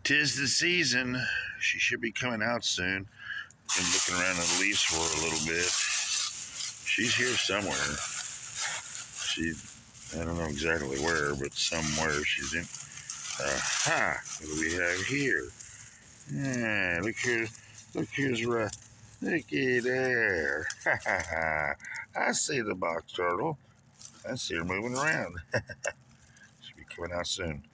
'Tis the season. She should be coming out soon. Been looking around the leaves for her a little bit. She's here somewhere. I don't know exactly where, but somewhere she's in. Aha! What do we have here? Yeah, here's right. Looky there. Ha ha ha. I see the box turtle. I see her moving around. She'll be coming out soon.